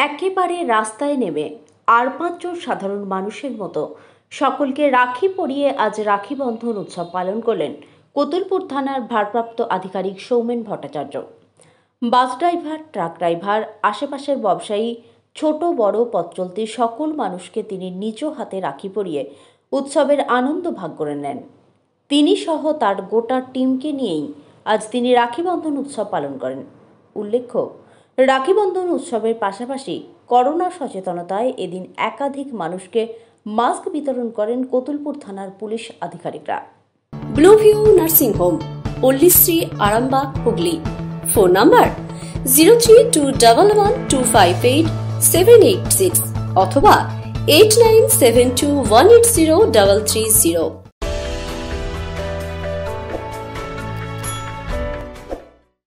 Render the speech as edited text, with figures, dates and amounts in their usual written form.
একেবারে রাস্তায় নেমে আর পাঁচজন সাধারণ মানুষের মতো সকলকে রাখি পরিয়ে আজ রাখি বন্ধন উৎসব পালন করলেন কতুলপুর থানার ভারপ্রাপ্ত আধিকারিক Soumen Bhattacharya. Bus driver, truck driver, আশেপাশের ব্যবসায়ী, ছোট বড় পথ চলতি সকল মানুষকে তিনি নিজ হাতে রাখি পরিয়ে উৎসবের আনন্দ ভাগ করে নেন। তিনি সহ তার গোটা টিমকে নিয়েই আজ তিনি রাখি বন্ধন উৎসব পালন করেন। উল্লেখ্য, রাখি বন্ধন উৎসবের পাশাপাশি করোনা সচেতনতায় এদিন একাধিক মানুষকে মাস্ক বিতরণ করেন কতুলপুর থানার পুলিশ আধিকারিকরা। Blueview nursing home, Pallishree, Arambagh, Hooghly. Phone number 03211258 786 অথবা 8972180330।